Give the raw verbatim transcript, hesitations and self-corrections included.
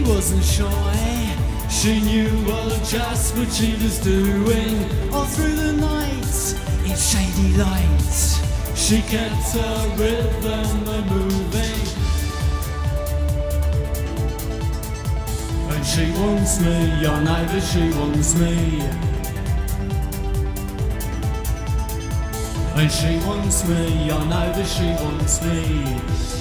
wasn't shy, she knew well just what she was doing. All through the night, in shady lights, she kept her rhythm moving. And she wants me, I know that she wants me. And she wants me, I know that she wants me.